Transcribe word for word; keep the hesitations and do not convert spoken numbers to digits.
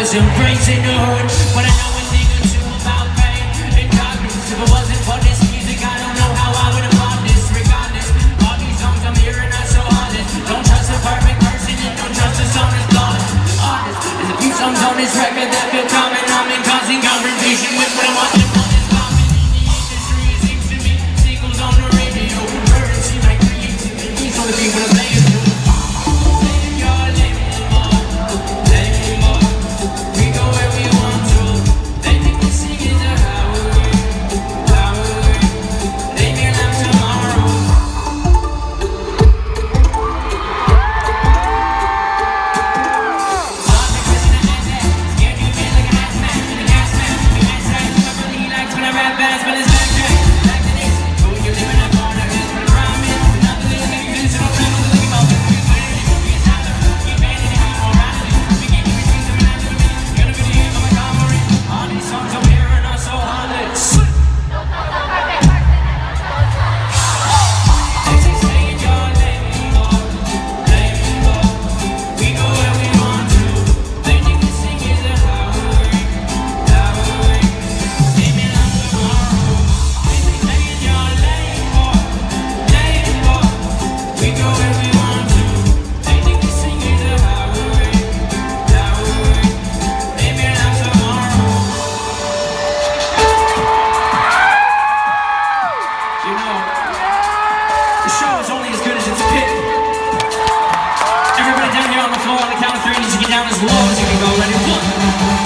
some brains in the hood, but I know a thing or two about pain and darkness. If it wasn't for this music, I don't know how I would have bought this. Regardless, all these songs I'm hearing are so honest. Don't trust a perfect person and don't trust a song that's flawless. Honest, there's a few songs on this record that feel common. I'm in constant confrontation with what I'm watching on this common. In the industry, it seems to me, singles on the radio, currency like creativity. These are the people that play it. Everybody down here on the floor on the count of three, just get down as low as you can go. Ready? One.